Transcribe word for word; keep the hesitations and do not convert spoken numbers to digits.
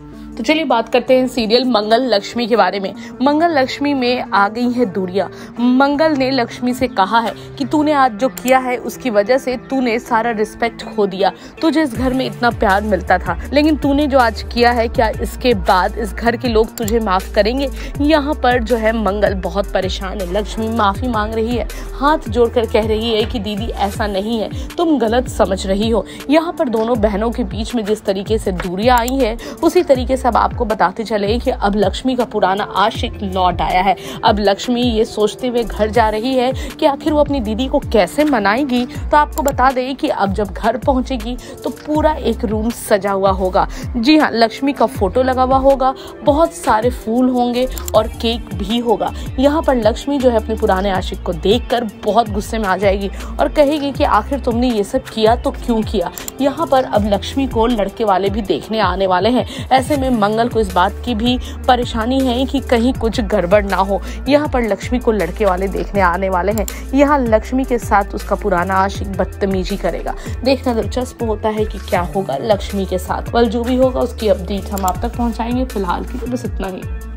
तो चलिए बात करते हैं सीरियल मंगल लक्ष्मी के बारे में। मंगल लक्ष्मी में आ गई है दूरियां। मंगल ने लक्ष्मी से कहा है कि तूने आज जो किया है उसकी वजह से तूने सारा रिस्पेक्ट खो दिया। तुझे इस घर में इतना प्यार मिलता था, लेकिन तूने जो आज किया है, क्या इसके बाद इस घर के लोग तुझे माफ करेंगे? यहाँ पर जो है मंगल बहुत परेशान है। लक्ष्मी माफी मांग रही है, हाथ जोड़कर कह रही है कि दीदी ऐसा नहीं है, तुम गलत समझ रही हो। यहाँ पर दोनों बहनों के बीच में जिस तरीके से दूरियां आई है, उसी तरीके से अब आपको बताते चले कि अब लक्ष्मी का पुराना आशिक लौट आया है। अब लक्ष्मी ये सोचते हुए घर जा रही है कि आखिर वो अपनी दीदी को कैसे मनाएगी। तो आपको बता दें कि अब जब घर पहुंचेगी तो पूरा एक रूम सजा हुआ होगा। जी हाँ, लक्ष्मी का फोटो लगा हुआ होगा, बहुत सारे फूल होंगे और केक भी होगा। यहाँ पर लक्ष्मी जो है अपने पुराने आशिक को देखकर बहुत गुस्से में आ जाएगी और कहेगी कि आखिर तुमने ये सब किया तो क्यों किया। यहाँ पर अब लक्ष्मी को लड़के वाले भी देखने आने वाले हैं। ऐसे में मंगल को इस बात की भी परेशानी है कि कहीं कुछ गड़बड़ ना हो। यहाँ पर लक्ष्मी को लड़के वाले देखने आने वाले हैं। यहाँ लक्ष्मी के साथ उसका पुराना आशिक बदतमीजी करेगा। देखना दिलचस्प होता है कि क्या होगा लक्ष्मी के साथ। वल जो भी होगा उसकी अपडेट हम आप तक पहुंचाएंगे। फिलहाल की तो बस इतना ही।